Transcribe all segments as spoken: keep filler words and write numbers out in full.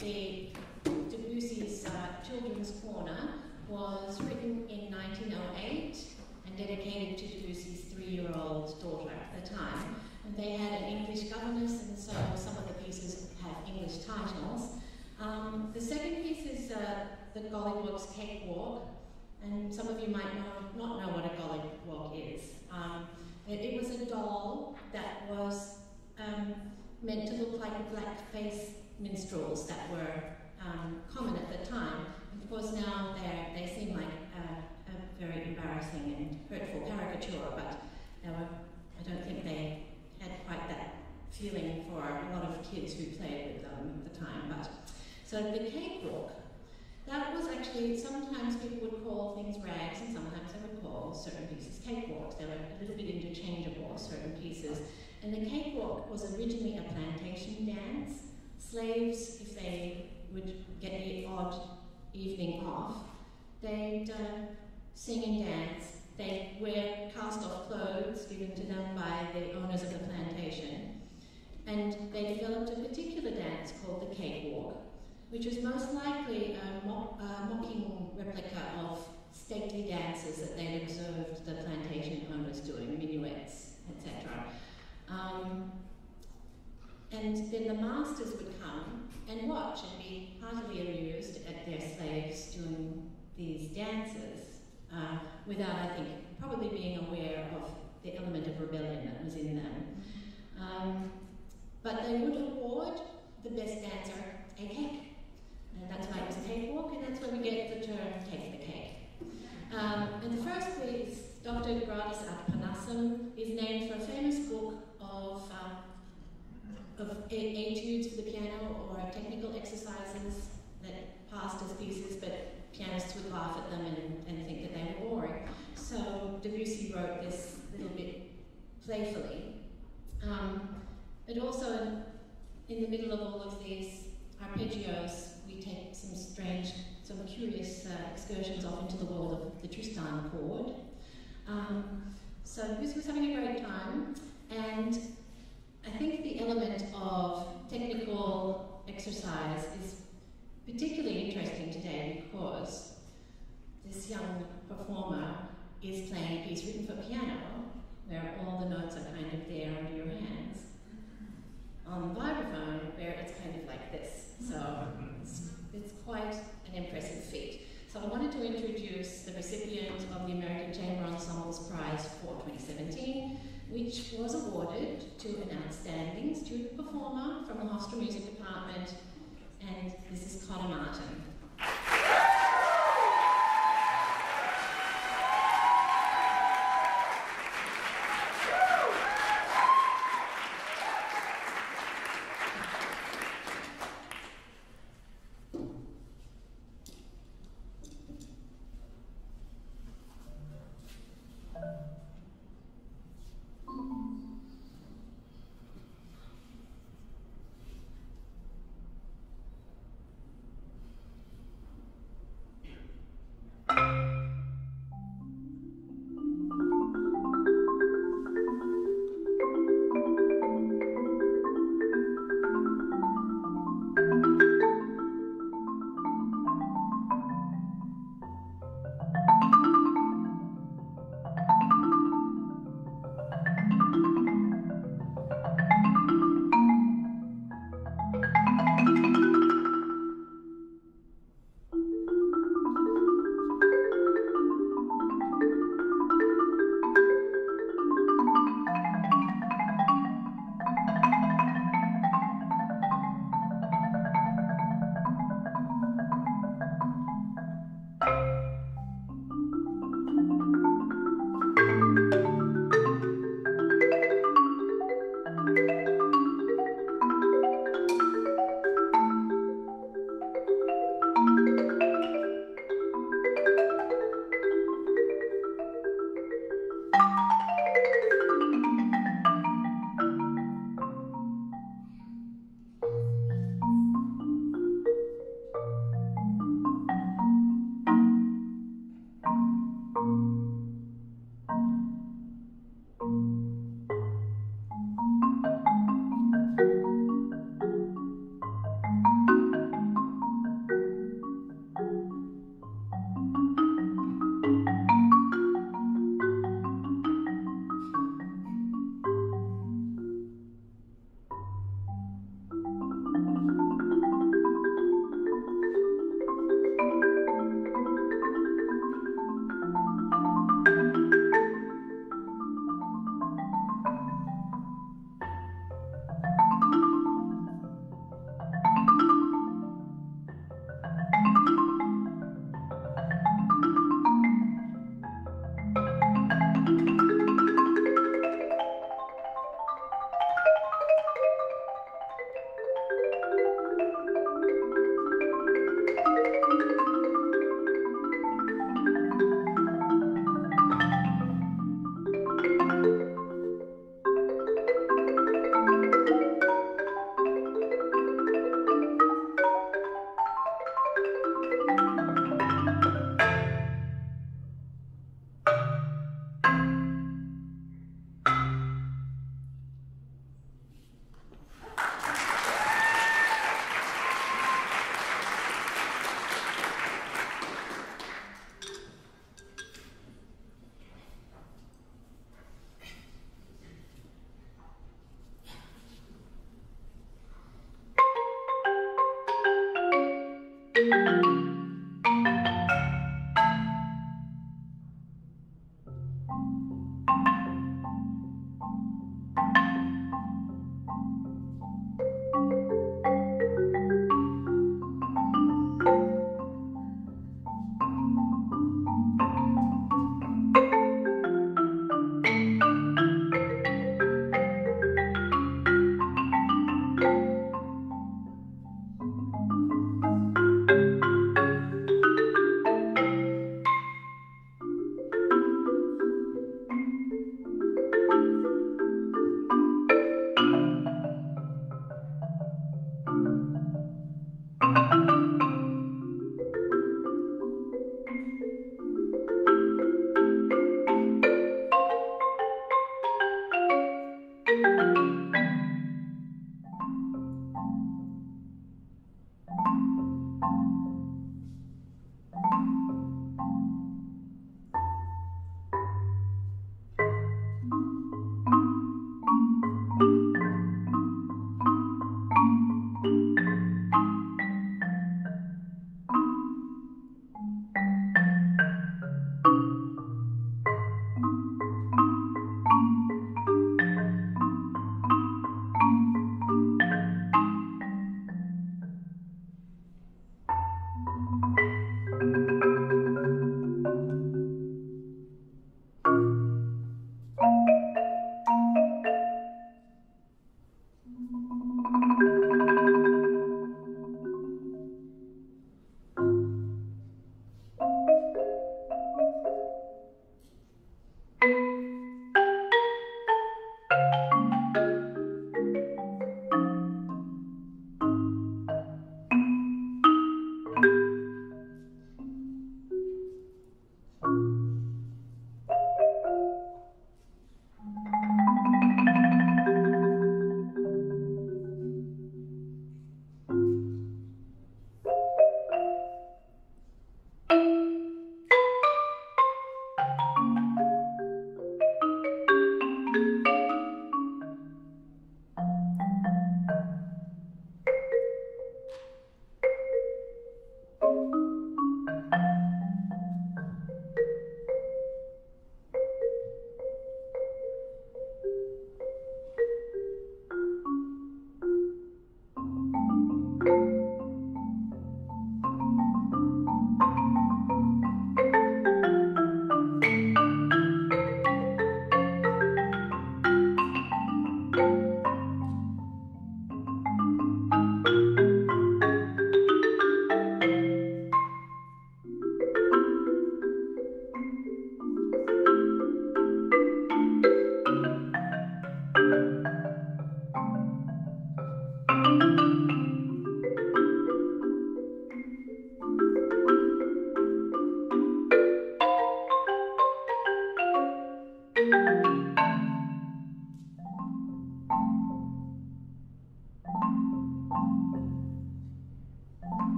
the Debussy's uh, Children's Corner was written in nineteen oh eight and dedicated to Debussy's three-year-old daughter at the time. And they had an English governess, and so some of the pieces have English titles. Um, the second piece is uh, the Gollywog's Cakewalk, and some of you might know, not know what a Gollywog is. Um, it, it was a doll that was um, meant to look like the blackface minstrels that were um, common at the time. Of course, now they seem like a, a very embarrassing and hurtful caricature, but they were, I don't think they had quite that feeling for a lot of kids who played with them at the time. But so the cakewalk, that was actually, sometimes people would call things rags and sometimes they would call certain pieces cakewalks. They were a little bit interchangeable, certain pieces. And the cakewalk was originally a plantation dance. Slaves, if they would get the odd evening off, they'd uh, sing and dance. They'd wear cast-off clothes given to them by the owners of the plantation. And they developed a particular dance called the cakewalk, which was most likely a, mock, a mocking replica of stately dances that they'd observed the plantation owners doing, minuets, et cetera. Um, and then the masters would come and watch and be heartily amused at their slaves doing these dances, uh, without, I think, probably being aware of the element of rebellion that was in them. Um, but they would award the best dancer a cake. And that's why it was a cakewalk, and that's where we get the term take the cake. Um, and the first piece, Doctor Gradus ad Parnassum, is named for a famous book of, um, of etudes for the piano or technical exercises that passed as pieces, but pianists would laugh at them and, and think that they were boring. So Debussy wrote this little bit playfully. Um, but also in, in the middle of all of these arpeggios, we take some strange, some curious uh, excursions off into the world of the Tristan chord. Um, so Debussy was having a great time, and I think the element of technical exercise is particularly interesting today because this young performer is playing a piece written for piano, where all the notes are kind of there under your hands, on the vibraphone, where it's kind of like this. So it's, it's quite an impressive feat. So I wanted to introduce the recipient of the American Chamber Ensemble's Prize for twenty seventeen, which was awarded to an outstanding student performer from the Hofstra Music Department, and this is Connor Martin.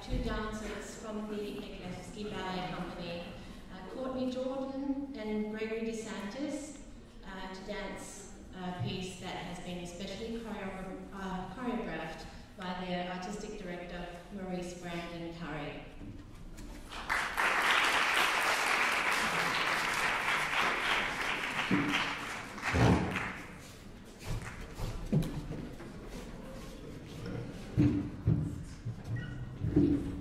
two dancers from the Elysium Ballet Company, uh, Courtney Joplin and Gregory DeSantis, uh, to dance a piece that has been especially choreo uh, choreographed by their artistic director, Maurice Brandon Curry. Thank you.